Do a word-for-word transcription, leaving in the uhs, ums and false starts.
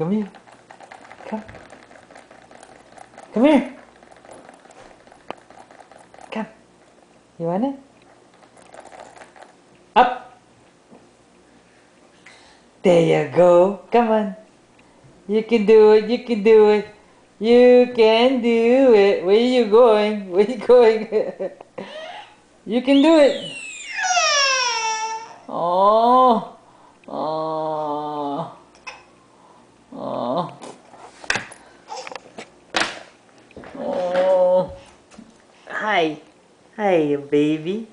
come here. Come. Come here. Come. You want it? Up. There you go. Come on. You can do it. You can do it. You can do it. Where are you going? Where are you going? You can do it. Oh. Oh. Oh. Oh. Hi. Hi, baby.